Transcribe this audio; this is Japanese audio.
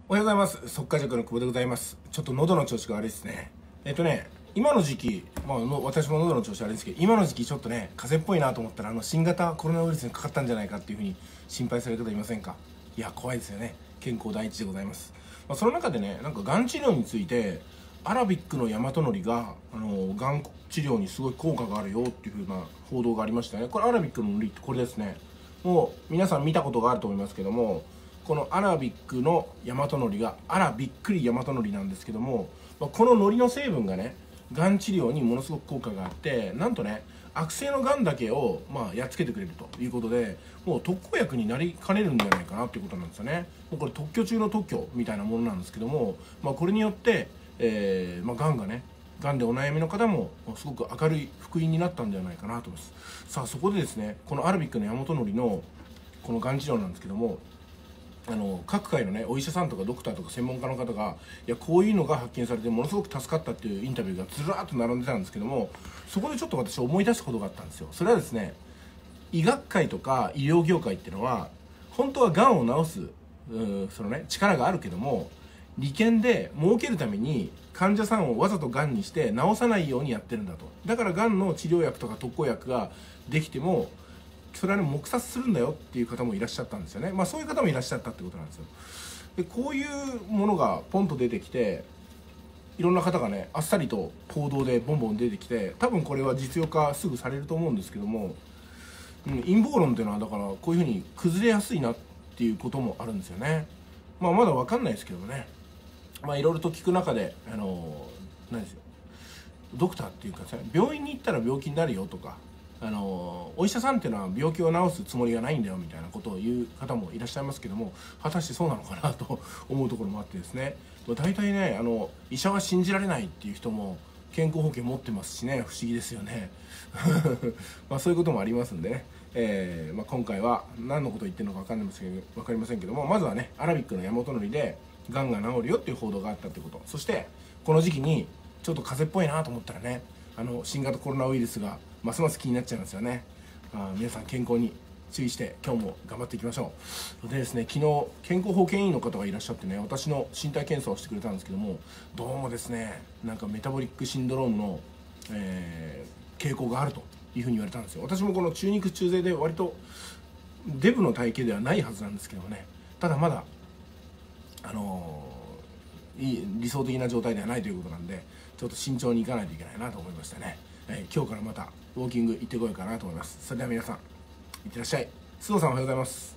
おはようございます。速稼塾の久保でございます。ちょっと喉の調子が悪いですね。今の時期、私も喉の調子悪いんですけど、今の時期ちょっとね、風邪っぽいなと思ったら、新型コロナウイルスにかかったんじゃないかっていうふうに心配される方いませんか？いや、怖いですよね。健康第一でございます。その中でね、がん治療について、アラビックの大和のりが、がん治療にすごい効果があるよっていうふうな報道がありましたね。これアラビックののりってこれですね。もう皆さん見たことがあると思いますけども、このアラビックの大和のりがあらびっくり大和のりなんですけども、こののりの成分がね、がん治療にものすごく効果があって、なんとね、悪性のがんだけをやっつけてくれるということで、もう特効薬になりかねるんじゃないかなっていうことなんですよね。もうこれ特許中の特許みたいなものなんですけども、これによって、がんがね、がんでお悩みの方もすごく明るい福音になったんじゃないかなと思います。さあそこでですね、このアラビックの大和のりのこのがん治療なんですけども、各界のねお医者さんとかドクターとか専門家の方がいやこういうのが発見されてものすごく助かったっていうインタビューがずらーっと並んでたんですけども、そこでちょっと私思い出したことがあったんですよ。それはですね、医学界とか医療業界っていうのは本当はがんを治すそのね力があるけども、利権で儲けるために患者さんをわざとがんにして治さないようにやってるんだと。だからがんの治療薬とか特効薬ができてもそれはね黙殺するんだよっていう方もいらっしゃったんですよね。そういう方もいらっしゃったってことなんですよ。でこういうものがポンと出てきて、いろんな方がねあっさりと報道でボンボン出てきて、多分これは実用化すぐされると思うんですけども、陰謀論っていうのはだからこういうふうに崩れやすいなっていうこともあるんですよね。まだ分かんないですけどね。いろいろと聞く中で何ですよ、ドクターっていうかさ、病院に行ったら病気になるよとか、お医者さんっていうのは病気を治すつもりがないんだよみたいなことを言う方もいらっしゃいますけども、果たしてそうなのかなと思うところもあってですね、大体ね医者は信じられないっていう人も健康保険持ってますしね、不思議ですよねそういうこともありますんでね、今回は何のことを言ってるのか分かりませんけども、まずはねアラビックの大和のりでがんが治るよっていう報道があったってこと、そしてこの時期にちょっと風邪っぽいなと思ったらね、新型コロナウイルスがますます気になっちゃいますよね。皆さん健康に注意して今日も頑張っていきましょう。でですね、昨日健康保険医の方がいらっしゃってね、私の身体検査をしてくれたんですけども、どうもですねメタボリックシンドロームの、傾向があるというふうに言われたんですよ。私もこの中肉中背で割とデブの体型ではないはずなんですけどもね、ただまだ理想的な状態ではないということなんで、ちょっと慎重にいかないといけないなと思いましたね。今日からまたウォーキング行ってこようかなと思います。それでは皆さんいってらっしゃい。須藤さんおはようございます。